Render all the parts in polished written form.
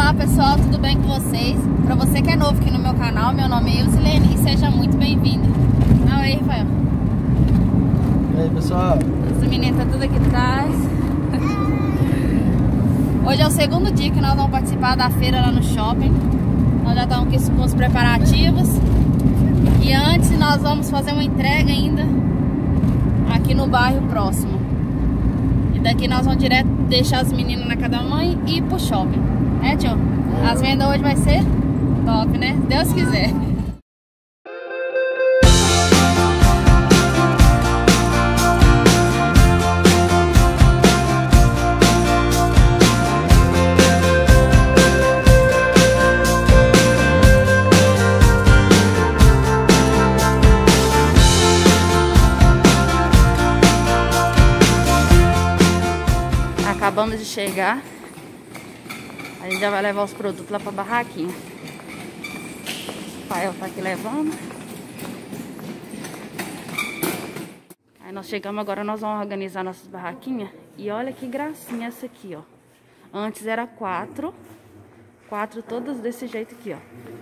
Olá pessoal, tudo bem com vocês? Pra você que é novo aqui no meu canal, meu nome é Eusilene e seja muito bem-vindo. Aí, Rafael. E aí, pessoal? Essa menina tá tudo aqui atrás. Hoje é o segundo dia que nós vamos participar da feira lá no shopping. Nós já estamos aqui com os preparativos. E antes nós vamos fazer uma entrega ainda aqui no bairro próximo. E daqui nós vamos direto deixar as meninas na casa da mãe e ir pro shopping. É, tio? As vendas hoje vai ser top, né? Se Deus quiser. Acabamos de chegar. A gente já vai levar os produtos lá pra barraquinha. O Rafael tá aqui levando. Aí nós chegamos agora, nós vamos organizar nossas barraquinhas. E olha que gracinha essa aqui, ó. Antes era 4 todas desse jeito aqui, ó.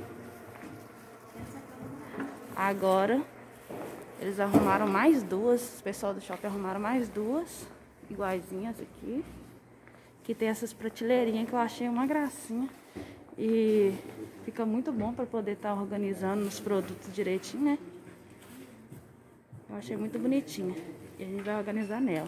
Agora eles arrumaram mais duas. O pessoal do shopping arrumaram mais duas iguaizinhas aqui. Que tem essas prateleirinhas que eu achei uma gracinha. E fica muito bom para poder estar organizando os produtos direitinho, né? Eu achei muito bonitinha. E a gente vai organizar nela.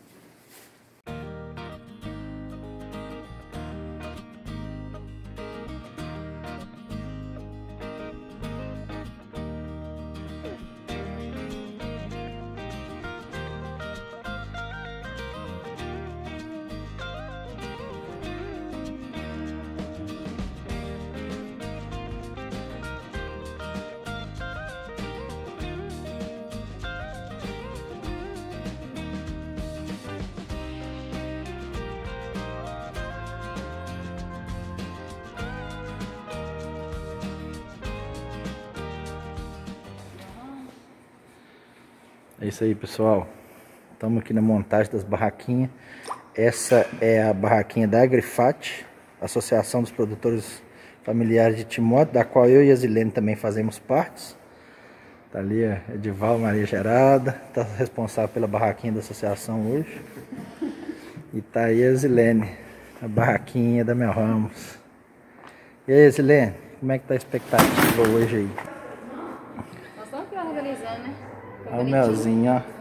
É isso aí, pessoal. Estamos aqui na montagem das barraquinhas. Essa é a barraquinha da Agrifat, Associação dos Produtores Familiares de Timóteo, da qual eu e a Zilene também fazemos parte. Tá ali a Edival Maria Gerada, tá responsável pela barraquinha da associação hoje. E tá aí a Zilene, a barraquinha da Mel Ramos. E aí, Zilene, como é que tá a expectativa hoje aí? Nós estamos aqui organizando, né? Olha o melzinho, ó.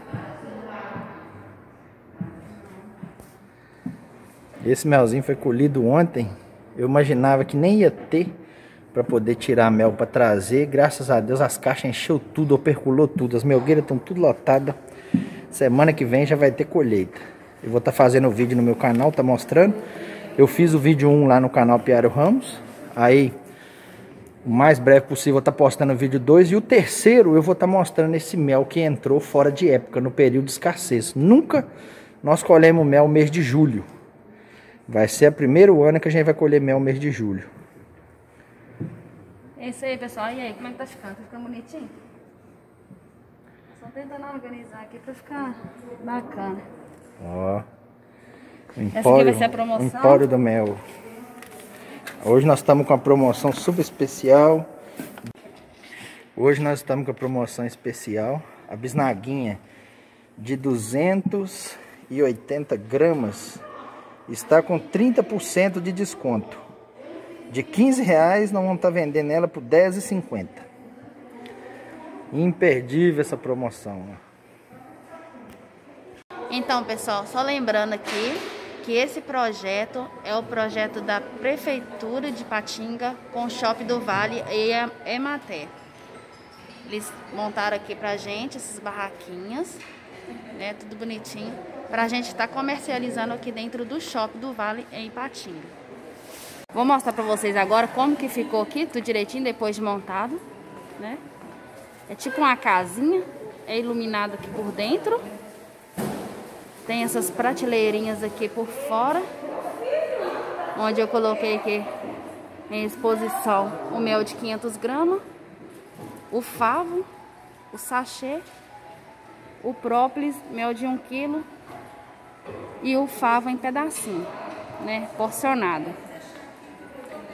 Esse melzinho foi colhido ontem. Eu imaginava que nem ia ter para poder tirar mel para trazer. Graças a Deus as caixas encheu tudo, perculou tudo. As melgueiras estão tudo lotadas. Semana que vem já vai ter colheita. Eu vou estar fazendo o vídeo no meu canal, tá mostrando. Eu fiz o vídeo 1 lá no canal Piário Ramos. Aí, o mais breve possível, eu vou estar postando o vídeo 2. E o terceiro, eu vou estar mostrando esse mel que entrou fora de época, no período de escassez. Nunca nós colhemos mel no mês de julho. Vai ser o primeiro ano que a gente vai colher mel no mês de julho. É isso aí, pessoal. E aí, como é que tá ficando? Tá ficando bonitinho? Só tentando organizar aqui pra ficar bacana. Ó. Essa aqui vai ser a promoção. Empório do Mel. Hoje nós estamos com a promoção super especial. Hoje nós estamos com a promoção especial. A bisnaguinha de 280 gramas está com 30% de desconto. De R$15 nós vamos estar vendendo ela por R$10,50. Imperdível essa promoção. Então, pessoal, só lembrando aqui que esse projeto é o projeto da Prefeitura de Patinga com o Shopping do Vale e a Emater. Eles montaram aqui pra gente essas barraquinhas, né, tudo bonitinho, pra gente estar comercializando aqui dentro do Shopping do Vale em Patinga. Vou mostrar pra vocês agora como que ficou aqui, tudo direitinho depois de montado, né? É tipo uma casinha, é iluminado aqui por dentro. Tem essas prateleirinhas aqui por fora, onde eu coloquei aqui em exposição o mel de 500 gramas, o favo, o sachê, o própolis, mel de 1 kg e o favo em pedacinho, né, porcionado.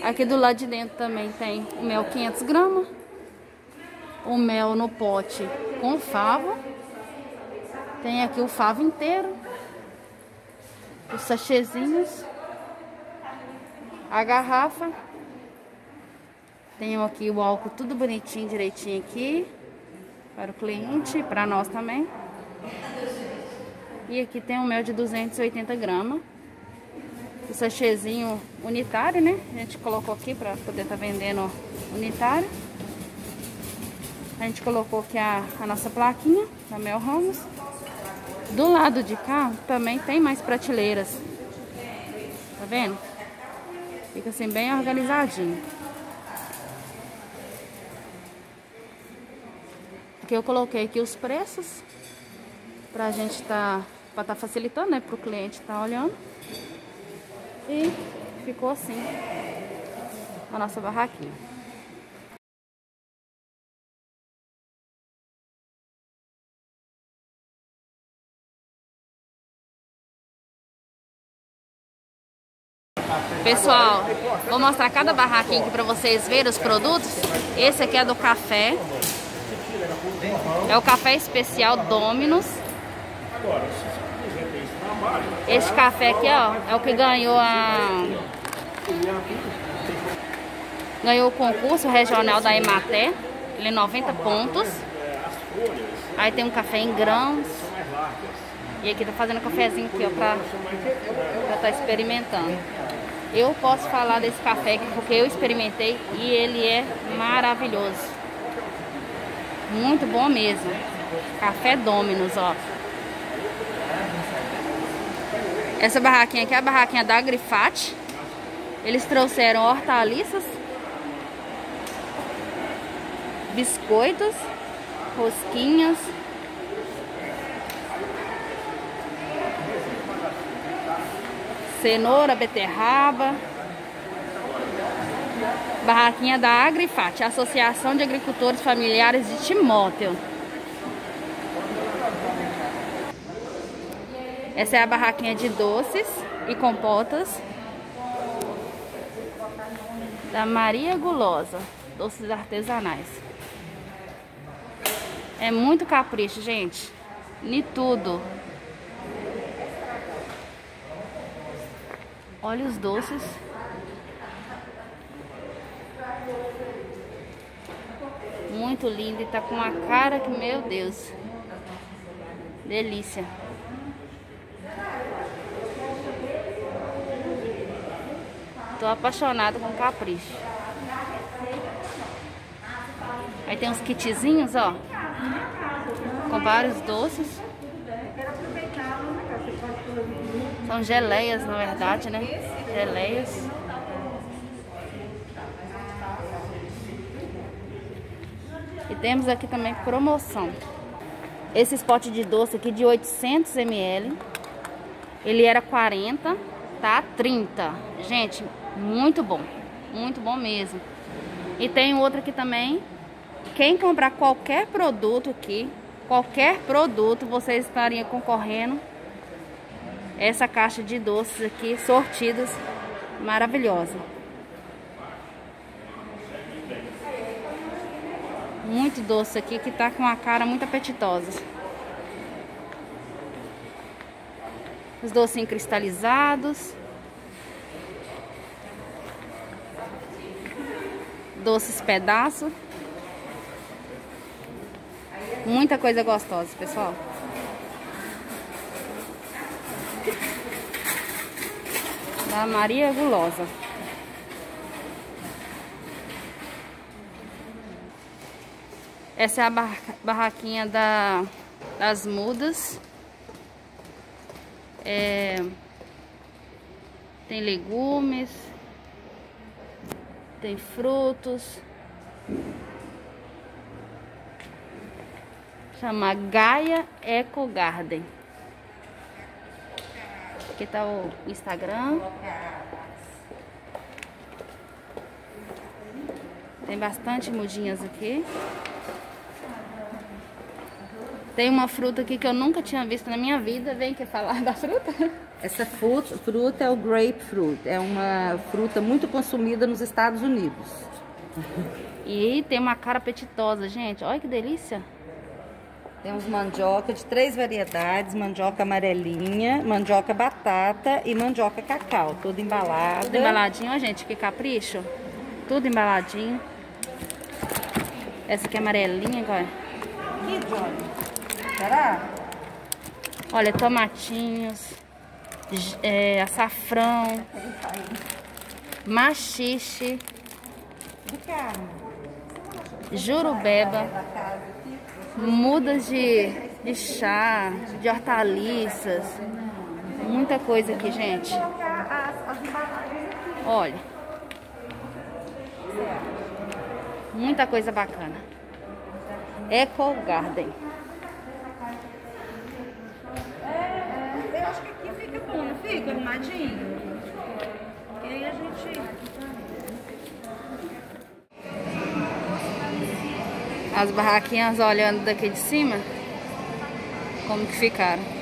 Aqui do lado de dentro também tem o mel 500 gramas. O mel no pote com favo. Tem aqui o favo inteiro. Os sachêzinhos. A garrafa. Tem aqui o álcool tudo bonitinho, direitinho aqui. Para o cliente e para nós também. E aqui tem o mel de 280 gramas. O sachêzinho unitário, né? A gente colocou aqui para poder estar vendendo unitário. A gente colocou aqui a nossa plaquinha da Mel Ramos. Do lado de cá também tem mais prateleiras. Tá vendo? Fica assim bem organizadinho. Aqui eu coloquei aqui os preços. Pra gente tá facilitando, né? Pro cliente tá olhando. E ficou assim a nossa barraquinha. Pessoal, vou mostrar cada barraquinha aqui pra vocês verem os produtos. Esse aqui é do café. É o café especial Dominus. Esse café aqui, ó, é o que ganhou o concurso regional da Emater. Ele é 90 pontos. Aí tem um café em grãos. E aqui tá fazendo um cafezinho aqui, ó, pra tá experimentando. Eu posso falar desse café aqui porque eu experimentei e ele é maravilhoso. Muito bom mesmo. Café Dominus, ó. Essa barraquinha aqui é a barraquinha da Grifate. Eles trouxeram hortaliças, biscoitos, rosquinhas, cenoura, beterraba. Barraquinha da Agrifate, Associação de Agricultores Familiares de Timóteo. Essa é a barraquinha de doces e compotas da Maria Gulosa, doces artesanais. É muito capricho, gente, em tudo. Olha os doces. Muito lindo e tá com uma cara que, meu Deus, delícia. Tô apaixonada com capricho. Aí tem uns kitzinhos, ó, com vários doces. São geleias, na verdade, né? Geleias. E temos aqui também promoção. Esse pote de doce aqui de 800 ml. Ele era 40, tá? 30. Gente, muito bom mesmo. E tem outro aqui também. Quem comprar qualquer produto aqui, qualquer produto, vocês estariam concorrendo essa caixa de doces aqui, sortidos, maravilhosa. Muito doce aqui, que tá com uma cara muito apetitosa. Os docinhos cristalizados. Doces pedaços. Muita coisa gostosa, pessoal. Da Maria Gulosa. Essa é a barraquinha das mudas. Tem legumes, tem frutos. Chama Gaia Eco Garden. Aqui tá o Instagram. Tem bastante mudinhas aqui. Tem uma fruta aqui que eu nunca tinha visto na minha vida. Vem aqui falar da fruta. Essa fruta é o grapefruit, é uma fruta muito consumida nos Estados Unidos. E tem uma cara apetitosa, gente. Olha que delícia. Temos mandioca de 3 variedades, mandioca amarelinha, mandioca batata e mandioca cacau, tudo embalado. Tudo embaladinho, ó, gente, que capricho. Tudo embaladinho. Essa aqui é amarelinha, olha. Aqui, Johnny. Será? Olha, tomatinhos, açafrão, maxixe, jurubeba, mudas de chá, de hortaliças, muita coisa aqui, gente. Olha, muita coisa bacana. Eco Garden. Eu acho que aqui fica bom, não fica arrumadinho? E aí a gente... As barraquinhas olhando daqui de cima, como que ficaram.